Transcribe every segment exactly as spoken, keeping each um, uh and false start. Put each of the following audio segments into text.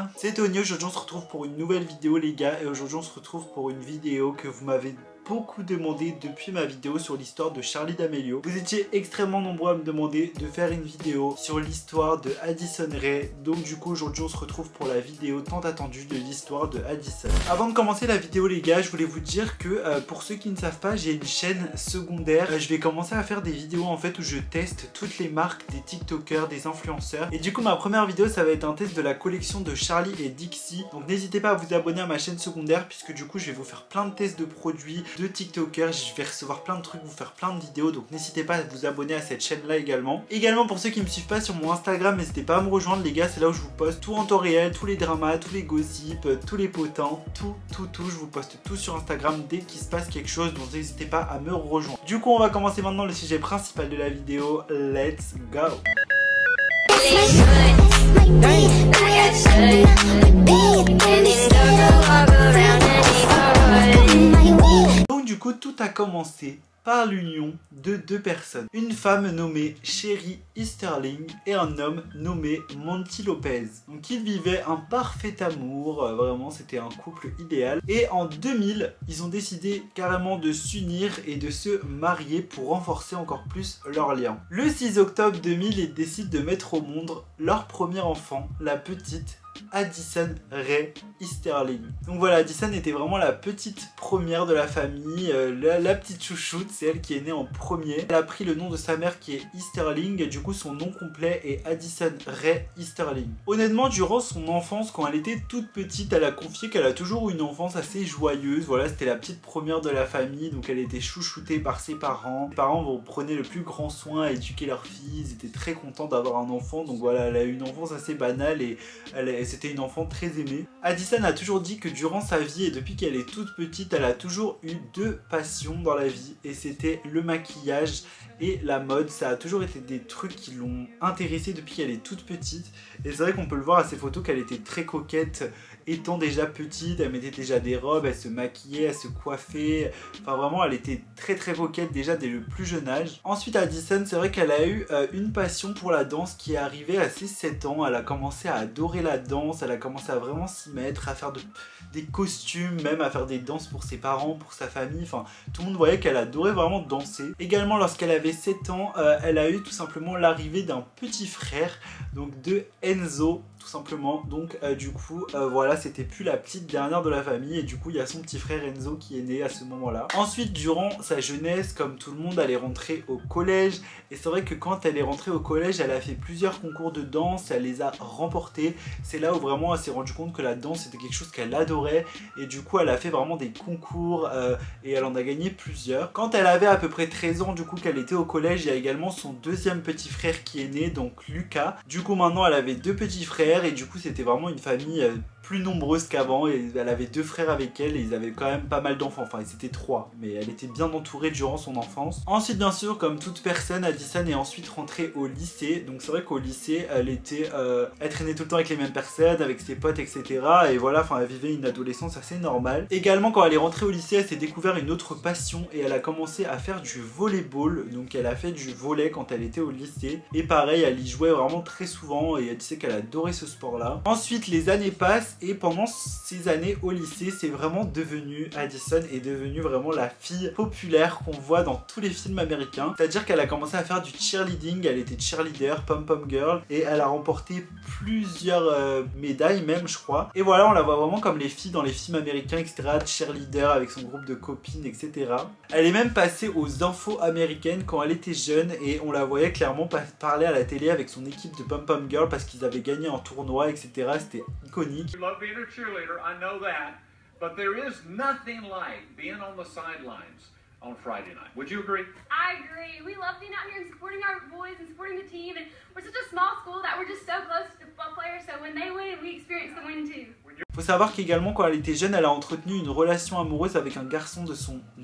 Salut, c'est Tony. Aujourd'hui on se retrouve pour une nouvelle vidéo les gars, et aujourd'hui on se retrouve pour une vidéo que vous m'avez beaucoup demandé depuis ma vidéo sur l'histoire de Charli D'Amelio. Vous étiez extrêmement nombreux à me demander de faire une vidéo sur l'histoire de Addison Rae. Donc du coup aujourd'hui on se retrouve pour la vidéo tant attendue de l'histoire de Addison. Avant de commencer la vidéo les gars, je voulais vous dire que euh, pour ceux qui ne savent pas, j'ai une chaîne secondaire. Euh, je vais commencer à faire des vidéos en fait où je teste toutes les marques des TikTokers, des influenceurs. Et du coup ma première vidéo ça va être un test de la collection de Charli et Dixie. Donc n'hésitez pas à vous abonner à ma chaîne secondaire puisque du coup je vais vous faire plein de tests de produits, de TikTokers, je vais recevoir plein de trucs, vous faire plein de vidéos, donc n'hésitez pas à vous abonner à cette chaîne là également. Également pour ceux qui me suivent pas sur mon Instagram, n'hésitez pas à me rejoindre les gars, c'est là où je vous poste tout en temps réel, tous les dramas, tous les gossips, tous les potins, tout, tout, tout, je vous poste tout sur Instagram dès qu'il se passe quelque chose, donc n'hésitez pas à me rejoindre. Du coup on va commencer maintenant le sujet principal de la vidéo, let's go. Donc du coup tout a commencé par l'union de deux personnes, une femme nommée Sherry Easterling et un homme nommé Monty Lopez. Donc ils vivaient un parfait amour, euh, vraiment c'était un couple idéal. Et en deux mille, ils ont décidé carrément de s'unir et de se marier pour renforcer encore plus leur lien. Le six octobre deux mille, ils décident de mettre au monde leur premier enfant, la petite Addison Rae Easterling. Donc voilà, Addison était vraiment la petite première de la famille, euh, la, la petite chouchoute, c'est elle qui est née en premier. Elle a pris le nom de sa mère qui est Easterling, et du coup son nom complet est Addison Rae Easterling. Honnêtement, durant son enfance, quand elle était toute petite, elle a confié qu'elle a toujours eu une enfance assez joyeuse. Voilà, c'était la petite première de la famille, donc elle était chouchoutée par ses parents. Les parents vont prenaient le plus grand soin à éduquer leur fille, ils étaient très contents d'avoir un enfant, donc voilà, elle a eu une enfance assez banale et elle est c'était une enfant très aimée. Addison a toujours dit que durant sa vie et depuis qu'elle est toute petite, elle a toujours eu deux passions dans la vie, et c'était le maquillage et la mode. Ça a toujours été des trucs qui l'ont intéressée depuis qu'elle est toute petite, et c'est vrai qu'on peut le voir à ses photos qu'elle était très coquette étant déjà petite. Elle mettait déjà des robes, elle se maquillait, elle se coiffait, enfin vraiment elle était très très coquette déjà dès le plus jeune âge. Ensuite Addison, c'est vrai qu'elle a eu euh, une passion pour la danse qui est arrivée à ses sept ans. Elle a commencé à adorer la danse, elle a commencé à vraiment s'y mettre, à faire de, des costumes, même à faire des danses pour ses parents, pour sa famille, enfin tout le monde voyait qu'elle adorait vraiment danser. Également lorsqu'elle avait sept ans, euh, elle a eu tout simplement l'arrivée d'un petit frère, donc de Enzo tout simplement. Donc euh, du coup euh, voilà, c'était plus la petite dernière de la famille, et du coup il y a son petit frère Enzo qui est né à ce moment là. Ensuite durant sa jeunesse, comme tout le monde, elle est rentrée au collège, et c'est vrai que quand elle est rentrée au collège, elle a fait plusieurs concours de danse, elle les a remportés. C'est là où vraiment elle s'est rendue compte que la danse c'était quelque chose qu'elle adorait, et du coup elle a fait vraiment des concours euh, et elle en a gagné plusieurs. Quand elle avait à peu près treize ans, du coup qu'elle était au collège, il y a également son deuxième petit frère qui est né, donc Lucas. Du coup maintenant elle avait deux petits frères, et du coup c'était vraiment une famille euh, plus nombreuse qu'avant, et elle avait deux frères avec elle, et ils avaient quand même pas mal d'enfants, enfin ils étaient trois, mais elle était bien entourée durant son enfance. Ensuite bien sûr, comme toute personne, Addison est ensuite rentrée au lycée. Donc c'est vrai qu'au lycée elle était euh, elle traînait tout le temps avec les mêmes personnes, avec ses potes, etc. Et voilà, enfin elle vivait une adolescence assez normale. Également quand elle est rentrée au lycée, elle s'est découvert une autre passion, et elle a commencé à faire du volleyball. Donc elle a fait du volley quand elle était au lycée, et pareil elle y jouait vraiment très souvent, et elle disait qu'elle adorait ce sport là. Ensuite les années passent, et pendant ces années au lycée, c'est vraiment devenu, Addison est devenue vraiment la fille populaire qu'on voit dans tous les films américains. C'est-à-dire qu'elle a commencé à faire du cheerleading, elle était cheerleader, pom-pom girl, et elle a remporté plusieurs euh, médailles même je crois. Et voilà, on la voit vraiment comme les filles dans les films américains, et cetera. Cheerleader avec son groupe de copines, et cetera. Elle est même passée aux infos américaines quand elle était jeune, et on la voyait clairement parler à la télé avec son équipe de pom-pom girl parce qu'ils avaient gagné un tournoi, et cetera. C'était iconique. Being a cheerleader, I know that, but there is nothing like being on the sidelines on Friday night. Would you agree? I agree. We love being out here and supporting our boys and supporting the team, and we're such a small school that we're just so close to football players, so when they win, we experience the win too. Faut savoir qu'également quand elle était jeune, elle a entretenu une relation amoureuse avec un garçon de son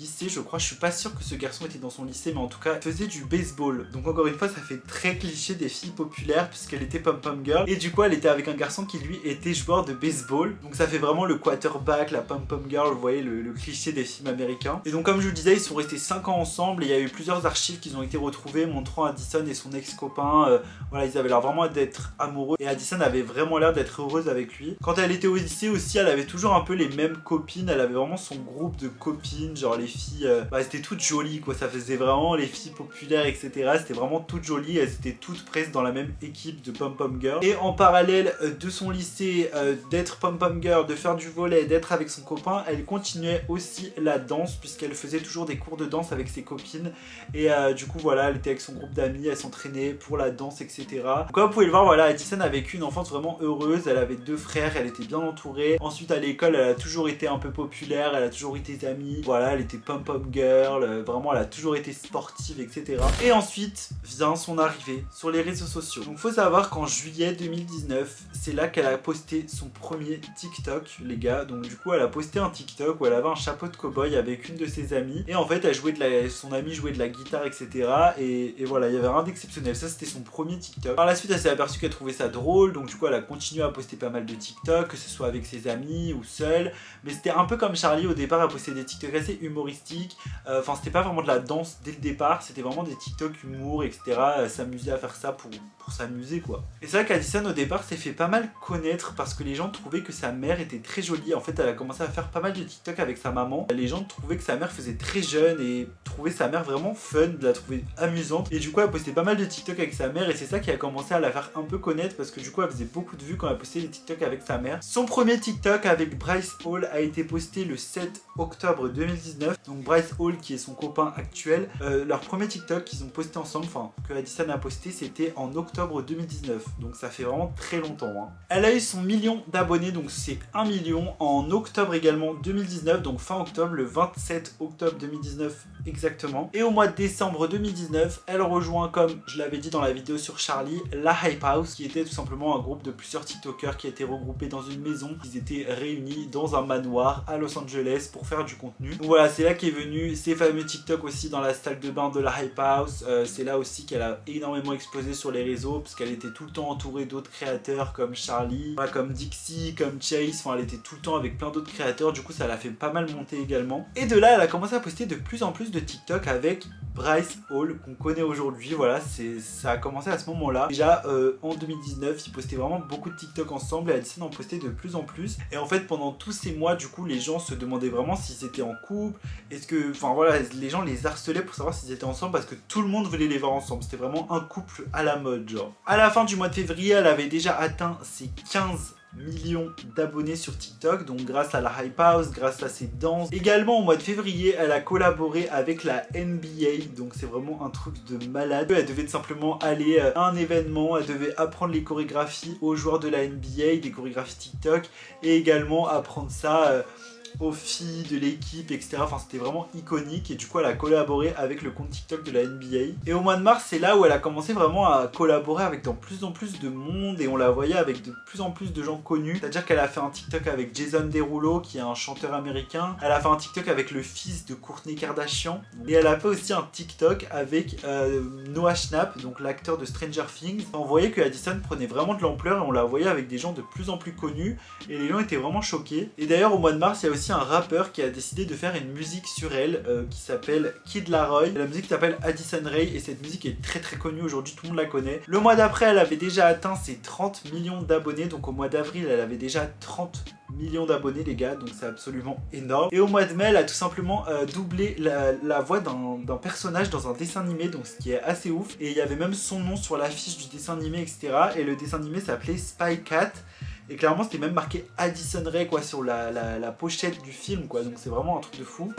lycée, je crois. Je suis pas sûr que ce garçon était dans son lycée, mais en tout cas, il faisait du baseball. Donc encore une fois, ça fait très cliché des filles populaires puisqu'elle était pom-pom girl. Et du coup, elle était avec un garçon qui lui était joueur de baseball. Donc ça fait vraiment le quarterback, la pom-pom girl, vous voyez, le, le cliché des films américains. Et donc comme je vous disais, ils sont restés cinq ans ensemble et il y a eu plusieurs archives qui ont été retrouvées montrant Addison et son ex-copain. Euh, voilà, ils avaient l'air vraiment d'être amoureux et Addison avait vraiment l'air d'être heureuse avec lui. Quand elle était au lycée aussi, elle avait toujours un peu les mêmes copines. Elle avait vraiment son groupe de copines, genre les filles, euh, bah, c'était toutes jolies quoi. Ça faisait vraiment les filles populaires, et cetera. C'était vraiment toutes jolies. Elles étaient toutes presque dans la même équipe de pom-pom girl. Et en parallèle euh, de son lycée, euh, d'être pom-pom girl, de faire du volley, d'être avec son copain, elle continuait aussi la danse puisqu'elle faisait toujours des cours de danse avec ses copines. Et euh, du coup voilà, elle était avec son groupe d'amis, elle s'entraînait pour la danse, et cetera. Donc, comme vous pouvez le voir, voilà, Addison a vécu une enfance vraiment heureuse. Elle avait deux frères, elle était bien entourée. Ensuite à l'école, elle a toujours été un peu populaire, elle a toujours eu des amis. Voilà, elle était pom-pom girl, euh, vraiment elle a toujours été sportive, et cetera. Et ensuite vient son arrivée sur les réseaux sociaux. Donc faut savoir qu'en juillet deux mille dix-neuf, c'est là qu'elle a posté son premier TikTok, les gars. Donc du coup, elle a posté un TikTok où elle avait un chapeau de cow-boy avec une de ses amies. Et en fait, elle jouait de la... son amie jouait de la guitare, et cetera. Et, et voilà, il y avait rien d'exceptionnel. Ça, c'était son premier TikTok. Par la suite, elle s'est aperçue qu'elle trouvait ça drôle. Donc du coup, elle a continué à poster pas mal de TikTok, que ce soit avec ses amis ou seule. Mais c'était un peu comme Charlie au départ, elle postait des TikTok assez humoristiques. Enfin, euh, c'était pas vraiment de la danse dès le départ. C'était vraiment des TikTok humour, et cetera. Elle s'amusait à faire ça pour, pour s'amuser, quoi. Et c'est vrai qu'Addison, au départ, s'est fait pas mal connaître parce que les gens trouvaient que sa mère était très jolie. En fait, elle a commencé à faire pas mal de TikTok avec sa maman. Les gens trouvaient que sa mère faisait très jeune et trouvaient sa mère vraiment fun, de la trouver amusante. Et du coup, elle postait pas mal de TikTok avec sa mère et c'est ça qui a commencé à la faire un peu connaître parce que du coup, elle faisait beaucoup de vues quand elle postait des TikTok avec sa mère. Son premier TikTok avec Bryce Hall a été posté le sept octobre deux mille dix-neuf. Donc Bryce Hall, qui est son copain actuel, euh, leur premier TikTok qu'ils ont posté ensemble, enfin que Addison a posté, c'était en octobre deux mille dix-neuf. Donc ça fait vraiment très longtemps, hein. Elle a eu son million d'abonnés, donc c'est un million en octobre également deux mille dix-neuf, donc fin octobre, le vingt-sept octobre deux mille dix-neuf exactement. Et au mois de décembre deux mille dix-neuf, elle rejoint, comme je l'avais dit dans la vidéo sur Charlie, la Hype House, qui était tout simplement un groupe de plusieurs TikTokers qui étaient regroupés dans une maison. Ils étaient réunis dans un manoir à Los Angeles pour faire du contenu. Donc voilà, c'est là qu'est venu ces fameux TikTok aussi dans la salle de bain de la Hype House. Euh, c'est là aussi qu'elle a énormément explosé sur les réseaux parce qu'elle était tout le temps entourée d'autres créateurs comme Charlie, comme Dixie, comme Chase. Enfin, elle était tout le temps avec plein d'autres créateurs. Du coup, ça l'a fait pas mal monter également. Et de là, elle a commencé à poster de plus en plus de TikTok avec Bryce Hall qu'on connaît aujourd'hui. Voilà, c'est ça a commencé à ce moment-là. Déjà euh, en deux mille dix-neuf, ils postaient vraiment beaucoup de TikTok ensemble et Addison en postait de plus en plus. Et en fait, pendant tous ces mois, du coup, les gens se demandaient vraiment s'ils étaient en couple. Est-ce que, enfin voilà, les gens les harcelaient pour savoir s'ils étaient ensemble parce que tout le monde voulait les voir ensemble. C'était vraiment un couple à la mode, genre. À la fin du mois de février, elle avait déjà atteint ses quinze millions d'abonnés sur TikTok, donc grâce à la Hype House, grâce à ses danses. Également au mois de février, elle a collaboré avec la N B A, donc c'est vraiment un truc de malade. Elle devait tout simplement aller à un événement, elle devait apprendre les chorégraphies aux joueurs de la N B A, des chorégraphies TikTok, et également apprendre ça euh, aux filles de l'équipe, et cetera. Enfin, c'était vraiment iconique et du coup, elle a collaboré avec le compte TikTok de la N B A. Et au mois de mars, c'est là où elle a commencé vraiment à collaborer avec de plus en plus de monde et on la voyait avec de plus en plus de gens connus. C'est-à-dire qu'elle a fait un TikTok avec Jason Derulo, qui est un chanteur américain. Elle a fait un TikTok avec le fils de Kourtney Kardashian. Et elle a fait aussi un TikTok avec euh, Noah Schnapp, donc l'acteur de Stranger Things. On voyait que Addison prenait vraiment de l'ampleur et on la voyait avec des gens de plus en plus connus et les gens étaient vraiment choqués. Et d'ailleurs, au mois de mars, il y a aussi un rappeur qui a décidé de faire une musique sur elle euh, qui s'appelle Kid Laroi. La musique s'appelle Addison Rae et cette musique est très très connue aujourd'hui, tout le monde la connaît. Le mois d'après, elle avait déjà atteint ses trente millions d'abonnés, donc au mois d'avril, elle avait déjà trente millions d'abonnés, les gars, donc c'est absolument énorme. Et au mois de mai, elle a tout simplement euh, doublé la, la voix d'un personnage dans un dessin animé, donc ce qui est assez ouf. Et il y avait même son nom sur l'affiche du dessin animé, et cetera. Et le dessin animé s'appelait Spy Cat. Et clairement c'était même marqué Addison Rae quoi sur la, la, la pochette du film quoi, donc c'est vraiment un truc de fou.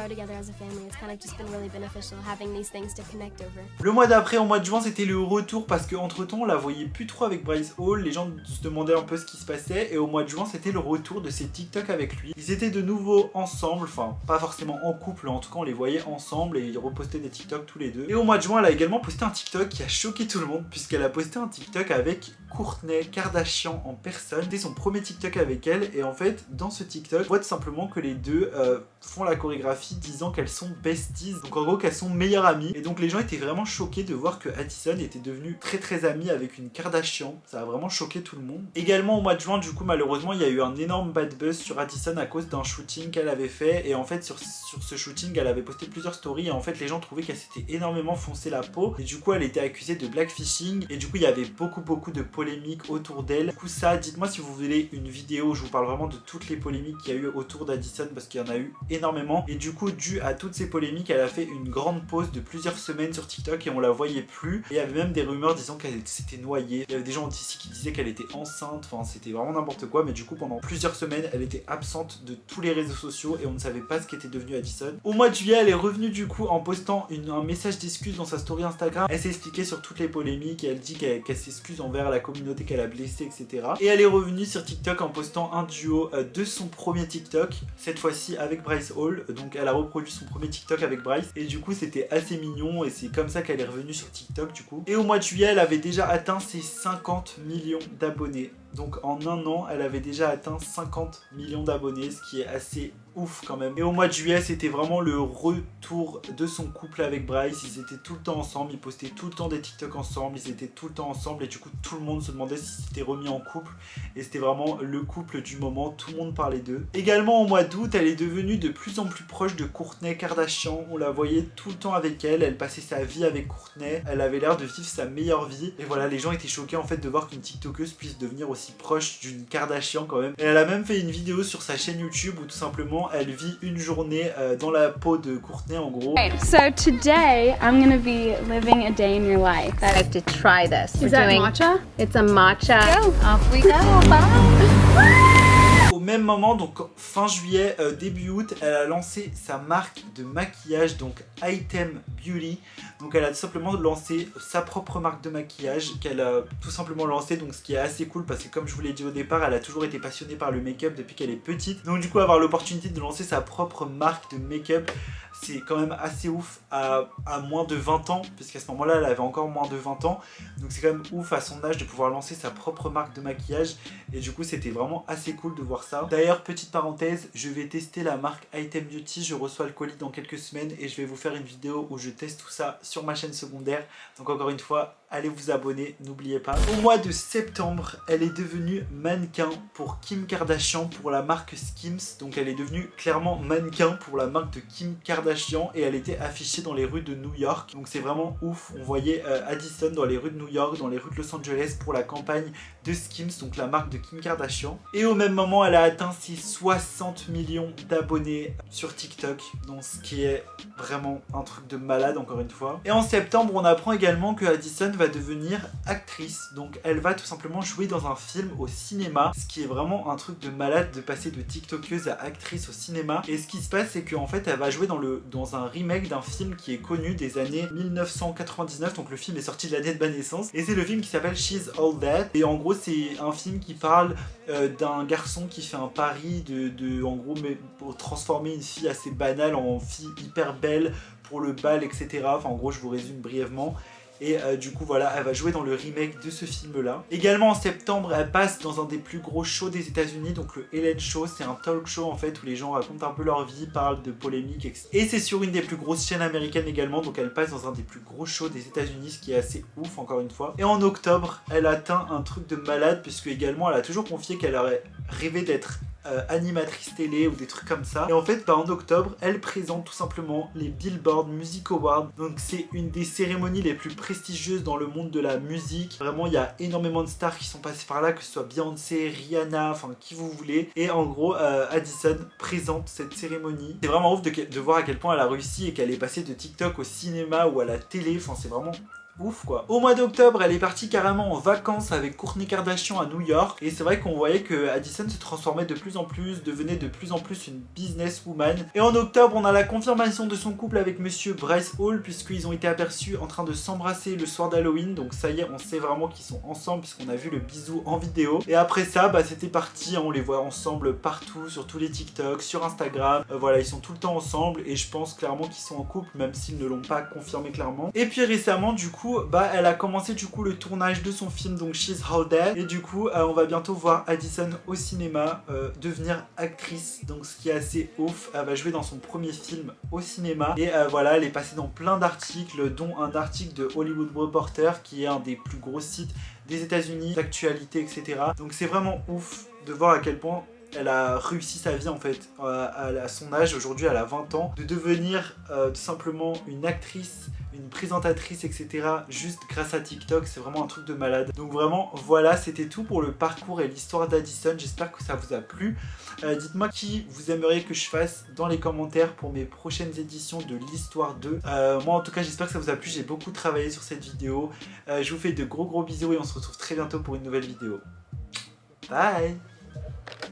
Le mois d'après, au mois de juin, c'était le retour parce qu'entre temps on la voyait plus trop avec Bryce Hall, les gens se demandaient un peu ce qui se passait et au mois de juin c'était le retour de ses TikTok avec lui. Ils étaient de nouveau ensemble, enfin pas forcément en couple, en tout cas on les voyait ensemble et ils repostaient des TikTok tous les deux. Et au mois de juin elle a également posté un TikTok qui a choqué tout le monde puisqu'elle a posté un TikTok avec Kourtney Kardashian en personne. C'était son premier TikTok avec elle et en fait dans ce TikTok on voit tout simplement que les deux euh, font la chorégraphie disant qu'elles sont besties, donc en gros qu'elles sont meilleures amies, et donc les gens étaient vraiment choqués de voir que Addison était devenue très très amie avec une Kardashian. Ça a vraiment choqué tout le monde. Également au mois de juin du coup malheureusement il y a eu un énorme bad buzz sur Addison à cause d'un shooting qu'elle avait fait, et en fait sur, sur ce shooting elle avait posté plusieurs stories et en fait les gens trouvaient qu'elle s'était énormément foncé la peau et du coup elle était accusée de blackfishing et du coup il y avait beaucoup beaucoup de polémiques autour d'elle. Du coup ça, dites-moi si vous voulez une vidéo où je vous parle vraiment de toutes les polémiques qu'il y a eu autour d'Addison parce qu'il y en a eu énormément, et du coup dû à toutes ces polémiques elle a fait une grande pause de plusieurs semaines sur TikTok et on la voyait plus, et il y avait même des rumeurs disant qu'elle s'était noyée. Il y avait des gens ici qui disaient qu'elle était enceinte, enfin c'était vraiment n'importe quoi, mais du coup pendant plusieurs semaines elle était absente de tous les réseaux sociaux et on ne savait pas ce qu'était devenu Addison. Au mois de juillet elle est revenue du coup en postant une, un message d'excuse dans sa story Instagram. Elle s'est expliquée sur toutes les polémiques et elle dit qu'elle qu'elle s'excuse envers la communauté qu'elle a blessée, etc. Et elle est revenue sur TikTok en postant un duo euh, de son premier TikTok, cette fois-ci avec Bryce Hall. Donc elle a reproduit son premier TikTok avec Bryce et du coup c'était assez mignon et c'est comme ça qu'elle est revenue sur TikTok du coup. Et au mois de juillet elle avait déjà atteint ses cinquante millions d'abonnés. Donc en un an elle avait déjà atteint cinquante millions d'abonnés, ce qui est assez ouf quand même. Et au mois de juillet c'était vraiment le retour de son couple avec Bryce. Ils étaient tout le temps ensemble, ils postaient tout le temps des TikTok ensemble, ils étaient tout le temps ensemble et du coup tout le monde se demandait s'ils s'étaient remis en couple et c'était vraiment le couple du moment, tout le monde parlait d'eux. Également au mois d'août elle est devenue de plus en plus proche de Kourtney Kardashian, on la voyait tout le temps avec elle, elle passait sa vie avec Kourtney, elle avait l'air de vivre sa meilleure vie et voilà, les gens étaient choqués en fait de voir qu'une TikTokeuse puisse devenir aussi proche d'une Kardashian quand même. Et elle a même fait une vidéo sur sa chaîne YouTube où tout simplement elle vit une journée euh, dans la peau de Kourtney en gros. Right, so today I'm gonna be living a day in your life. I have to try this. Is We're that doing, matcha? It's a matcha. Go. Off we go. Bye. Au même moment, donc fin juillet, euh, début août, elle a lancé sa marque de maquillage, donc Item Beauty. Donc elle a tout simplement lancé sa propre marque de maquillage qu'elle a tout simplement lancé, donc ce qui est assez cool parce que comme je vous l'ai dit au départ, elle a toujours été passionnée par le make-up depuis qu'elle est petite. Donc du coup avoir l'opportunité de lancer sa propre marque de make-up, c'est quand même assez ouf à, à moins de vingt ans, puisqu'à ce moment-là elle avait encore moins de vingt ans. Donc c'est quand même ouf à son âge de pouvoir lancer sa propre marque de maquillage et du coup c'était vraiment assez cool de voir ça. D'ailleurs petite parenthèse, je vais tester la marque Item Beauty, je reçois le colis dans quelques semaines et je vais vous faire une vidéo où je teste tout ça sur ma chaîne secondaire. Donc encore une fois, allez vous abonner, n'oubliez pas. Au mois de septembre, elle est devenue mannequin pour Kim Kardashian pour la marque Skims. Donc elle est devenue clairement mannequin pour la marque de Kim Kardashian et elle était affichée dans les rues de New York. Donc c'est vraiment ouf, on voyait euh, Addison dans les rues de New York, dans les rues de Los Angeles pour la campagne de Skims, donc la marque de Kim Kardashian. Et au même moment, elle a atteint ses soixante millions d'abonnés sur TikTok, donc ce qui est vraiment un truc de malade encore une fois. Et en septembre, on apprend également que Addison va devenir actrice, donc elle va tout simplement jouer dans un film au cinéma, ce qui est vraiment un truc de malade de passer de tiktokeuse à actrice au cinéma. Et ce qui se passe, c'est qu'en fait elle va jouer dans, le, dans un remake d'un film qui est connu des années mille neuf cent quatre-vingt-dix-neuf, donc le film est sorti de l'année de ma naissance, et c'est le film qui s'appelle She's All That, et en gros c'est un film qui parle euh, d'un garçon qui fait un pari de, de en gros mais pour transformer une fille assez banale en fille hyper belle pour le bal, etc. Enfin en gros je vous résume brièvement. Et euh, du coup voilà, elle va jouer dans le remake de ce film là. Également en septembre, elle passe dans un des plus gros shows des États-Unis, donc le Ellen Show. C'est un talk show en fait où les gens racontent un peu leur vie, parlent de polémiques, et cetera. Et c'est sur une des plus grosses chaînes américaines également, donc elle passe dans un des plus gros shows des États-Unis, ce qui est assez ouf encore une fois. Et en octobre, elle atteint un truc de malade puisque également elle a toujours confié qu'elle aurait rêvé d'être Euh, animatrice télé ou des trucs comme ça. Et en fait bah, en octobre elle présente tout simplement les Billboard Music Awards. Donc c'est une des cérémonies les plus prestigieuses dans le monde de la musique. Vraiment il y a énormément de stars qui sont passées par là, que ce soit Beyoncé, Rihanna, enfin qui vous voulez. Et en gros euh, Addison présente cette cérémonie. C'est vraiment ouf de, de voir à quel point elle a réussi et qu'elle est passée de TikTok au cinéma ou à la télé. Enfin c'est vraiment ouf quoi. Au mois d'octobre, elle est partie carrément en vacances avec Kourtney Kardashian à New York. Et c'est vrai qu'on voyait que Addison se transformait de plus en plus, devenait de plus en plus une businesswoman. Et en octobre, on a la confirmation de son couple avec monsieur Bryce Hall, puisqu'ils ont été aperçus en train de s'embrasser le soir d'Halloween. Donc ça y est, on sait vraiment qu'ils sont ensemble puisqu'on a vu le bisou en vidéo. Et après ça, bah c'était parti, hein, on les voit ensemble partout, sur tous les TikTok, sur Instagram. Euh, voilà, ils sont tout le temps ensemble et je pense clairement qu'ils sont en couple, même s'ils ne l'ont pas confirmé clairement. Et puis récemment, du coup, coup, bah elle a commencé du coup le tournage de son film, donc She's All Dead. Et du coup, euh, on va bientôt voir Addison au cinéma euh, devenir actrice. Donc ce qui est assez ouf, elle va jouer dans son premier film au cinéma. Et euh, voilà, elle est passée dans plein d'articles, dont un article de Hollywood Reporter, qui est un des plus gros sites des États-Unis, d'actualité, et cetera. Donc c'est vraiment ouf de voir à quel point elle a réussi sa vie en fait, à son âge, aujourd'hui elle a vingt ans, de devenir euh, tout simplement une actrice, une présentatrice, et cetera. Juste grâce à TikTok, c'est vraiment un truc de malade. Donc vraiment, voilà, c'était tout pour le parcours et l'histoire d'Addison. J'espère que ça vous a plu. Euh, Dites-moi qui vous aimeriez que je fasse dans les commentaires pour mes prochaines éditions de l'Histoire deux. Euh, moi en tout cas, j'espère que ça vous a plu. J'ai beaucoup travaillé sur cette vidéo. Euh, je vous fais de gros gros bisous et on se retrouve très bientôt pour une nouvelle vidéo. Bye!